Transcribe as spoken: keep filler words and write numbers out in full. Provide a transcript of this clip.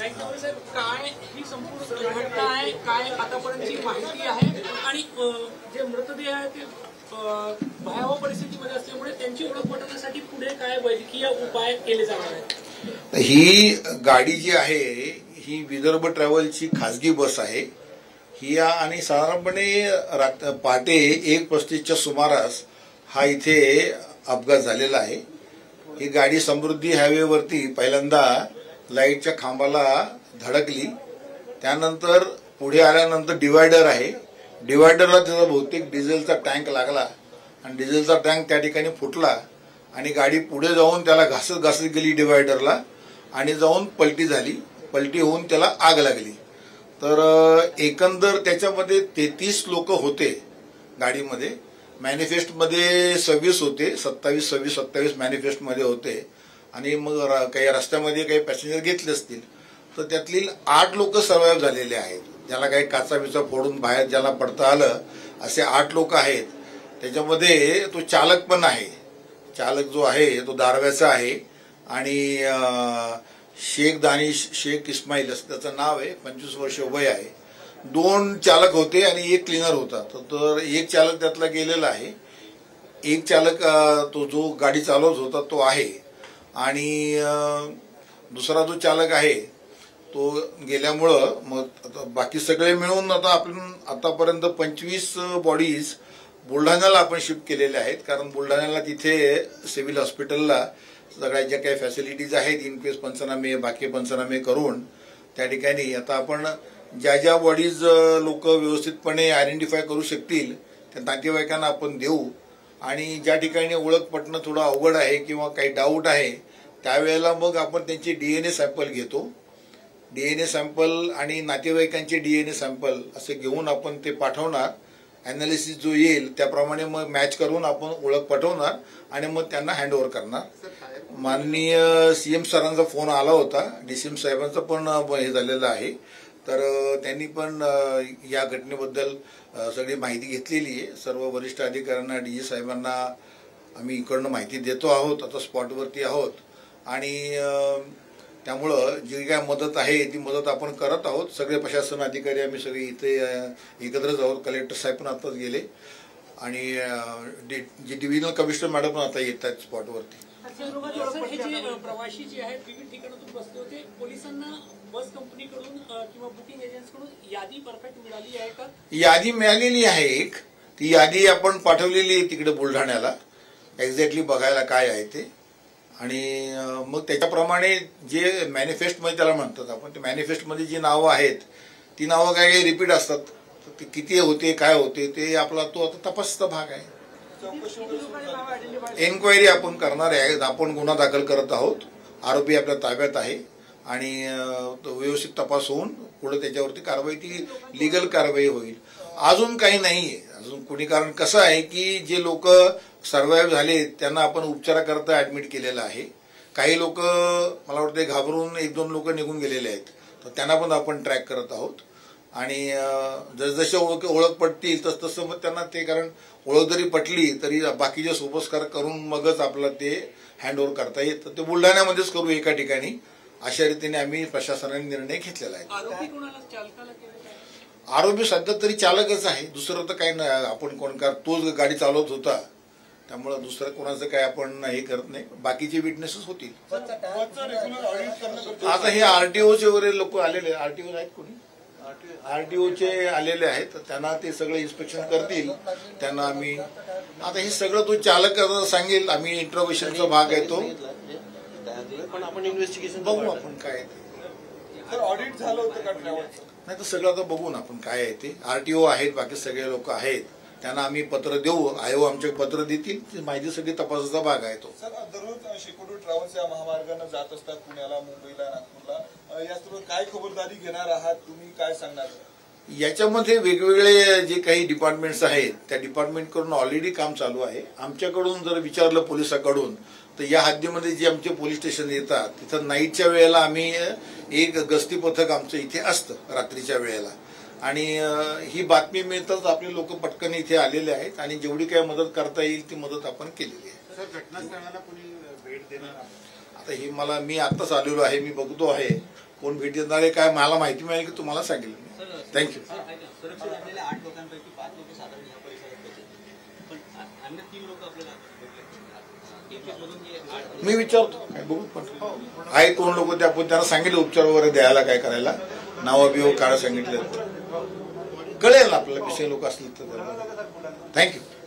साहेब काय ही संपूर्ण घटना आहे, काय आतापर्यंतची माहिती आहे आणि जे मृतदेह आहे ते भयावह परिस्थितीमध्ये असल्यामुळे त्यांची ओळख पटवण्यासाठी पुढे काय वैद्यकीय उपाय केले जाणार आहेत? ही गाडी जी आहे ही विदर्भ ट्रॅव्हलची खासगी बस आहे ही आणि साधारणपणे पहाटे एक पस्तीसच्या सुमारास हा इथे अपघात झालेला आहे। ही गाडी समृद्धी हायवेवरती पहिल्यांदा लाईटच्या खांबाला धडकली, त्यानंतर पुढे आल्यानंतर डिवायडर आहे, डिवायडरला त्याचा बहुतेक डिझेलचा टँक लागला आणि डिझेलचा टँक त्या ठिकाणी फुटला आणि गाडी पुढे जाऊन त्याला घासत घासत गेली डिवायडरला आणि जाऊन पलटी झाली, पलटी होऊन त्याला आग लागली। तर एकंदर त्याच्यामध्ये तेहतीस लोक होते गाडीमध्ये, मॅनिफेस्टमध्ये सव्वीस होते, सत्तावीस सव्वीस सत्तावीस मॅनिफेस्टमध्ये होते आणि मग काही रस्त्यामध्ये काही पॅसेंजर घेतले असतील तर त्यातली आठ लोक सर्वाइव्ह झालेले आहेत, ज्याला काही काचा बिचा फोडून बाहेर ज्याला पडता आलं असे आठ लोक आहेत। त्याच्यामध्ये तो चालक पण आहे, चालक जो आहे तो दारव्याचा आहे आणि शेख दानिश शेख इस्माईल असं त्याचं नाव आहे, पंचवीस वर्ष वय आहे। दोन चालक होते आणि एक क्लीनर होता, तर एक चालक त्यातला गेलेला आहे, एक चालक तो जो गाडी चालवत होता तो आहे आणि दुसरा जो चालक आहे तो गेल्यामुळं मग बाकी सगळे मिळून आता आपण आतापर्यंत पंचवीस बॉडीज बुलढाण्याला आपण शिफ्ट केलेल्या आहेत, कारण बुलढाण्याला तिथे सिव्हिल हॉस्पिटलला सगळ्या ज्या काही फॅसिलिटीज आहेत इन केस पंचनामे बाकी पंचनामे करून त्या ठिकाणी आता आपण ज्या ज्या बॉडीज लोक व्यवस्थितपणे आयडेंटिफाय करू शकतील त्या नातेवाईकांना आपण देऊ आणि ज्या ठिकाणी ओळख पटणं थोडं अवघड आहे किंवा काही डाऊट आहे त्यावेळेला मग आपण त्यांचे डीएनए सॅम्पल घेतो, डीएनए सॅम्पल आणि नातेवाईकांचे डीएनए सॅम्पल असे घेऊन आपण ते पाठवणार, अनालिसिस जो येईल त्याप्रमाणे मग मॅच करून आपण ओळख पटवणार आणि मग त्यांना हँडओव्हर करणार। माननीय सीएम सरांचा फोन आला होता, डीसीएम साहेबांचा पण हे झालेलं आहे, तर त्यांनी पण या घटनेबद्दल सगळी माहिती घेतलेली आहे। सर्व वरिष्ठ अधिकाऱ्यांना डीजी साहेबांना आम्ही इकडनं माहिती देतो आहोत, आता स्पॉटवरती आहोत आणि त्यामुळं जी काय मदत आहे ती मदत आपण करत आहोत। सगळे प्रशासन अधिकारी आम्ही सगळे इथे एकत्रच आहोत, कलेक्टर साहेब पण आताच गेले आणि जी डिव्हिजनल कमिशनर मॅडम पण आता येत आहेत स्पॉटवरती। प्रवासी जे आहेत विविध ठिकाणातून बसले होते, पोलिसांना बस कंपनीकडून किंवा बुकिंग एजंट्सकडून यादी परफेक्ट मिळाली आहे का? यादी मिळालेली आहे, एक ती यादी आपण पाठवलेली आहे तिकडे बुलढाण्याला एक्झॅक्टली बघायला काय आहे ते आणि मग त्याच्याप्रमाणे जे मॅनिफेस्टमध्ये त्याला म्हणतात आपण, ते मॅनिफेस्टमध्ये जी नावं आहेत ती नावं काय काही रिपीट असतात, ते किती होते काय होते ते आपला तो आता तपासचा भाग आहे। एन्क्वायरी आपण करणार आहे, आपण गुन्हा दाखल करत आहोत, आरोपी आपल्या ताब्यात आहे आणि तो व्यवस्थित तपास होऊन पुढे त्याच्यावरती कारवाई ती लिगल कारवाई होईल। अजून काही नाहीये अजून कोणी, कारण कसं आहे की जे लोक सर्वाइव्ह झाले त्यांना आपण उपचाराकरता ऍडमिट केलेलं आहे, काही लोक मला वाटतं घाबरून एक दोन लोक निघून गेलेले आहेत, तर त्यांना पण आपण ट्रॅक करत आहोत आणि जसजसे ओळख ओळख पटतील तस तसं मग त्यांना ते, कारण ओळख जरी पटली तरी बाकीचे सोपस्कार करून मगच आपलं ते हँडओव्हर करता येतं, ते बुलढाण्यामध्येच करू एका ठिकाणी, अशा रीतीने आम्ही प्रशासनाने निर्णय घेतलेला आहे। आरोपी सध्या तरी चालकच आहे, दुसरं तर काही नाही, आपण कोण कर तोच गाडी चालवत होता त्यामुळे दुसरं कोणाचं काय आपण हे करत नाही, बाकीचे विटनेसेस होतील। आता हे आरटीओचे वगैरे लोक आलेले, आरटीओ आहेत कोणी आरटीओचे आलेले आहेत, तर त्यांना ते सगळं इन्स्पेक्शन करतील, त्यांना आम्ही आता हे सगळं तो चालक सांगेल, आम्ही इंट्रोगेशनचा भाग आहे तो पण आपण इन्व्हेस्टिगेशन बघू आपण काय सर ऑडिट झालं होतं का ट्रॅव्हलचं? नाही तर सगळं आता बघून आपण काय आहे ते, आरटीओ आहेत बाकी सगळे लोक आहेत, त्यांना आम्ही पत्र देऊ, आयो आमचे पत्र देतील, ती माहिती सगळी तपासाचा भाग आहे तो। सर दररोज शेकडो ट्रॅव्हल्स या महामार्गाने जात असतात पुण्याला, मुंबईला, नागपूरला, या सर्व काय खबरदारी घेणार आहात तुम्ही, काय सांगणार? याच्यामध्ये वेगवेगळे जे काही डिपार्टमेंट्स आहेत त्या डिपार्टमेंटकडून ऑलरेडी काम चालू आहे। आमच्याकडून जर विचारलं पोलिसांकडून तर या हद्दीमध्ये जे आमचे पोलीस स्टेशन येतात तिथं नाईटच्या वेळेला आम्ही एक गस्ती पथक आमचं इथे असतं रात्रीच्या वेळेला आणि ही बातमी मिळताच आपले लोक पटकन इथे आलेले आहेत आणि जेवढी काही मदत करता येईल ती मदत आपण केलेली आहे। सर घटनास्थळाला कोणी भेट देणार? आता ही मला मी आत्ताच आलेलो आहे, मी बघतो आहे कोण भेट देणार आहे काय मला माहिती मिळेल की तुम्हाला सांगेल मी. थँक्यू. सुरक्षित असलेल्या आठ लोकांपैकी पाच लोक साधारण या परिसरात होते, पण अन्य तीन लोक आपल्याला एक एक मधून हे आठ- मी विचारतो काय बघू पण आहे कोण लोक ते आपण त्यांना सांगितलं उपचार वगैरे द्यायला काय करायला नावं बिव काढ सांगितलं कळेल ना आपल्याला विषय लोक असतील तर. थँक्यू.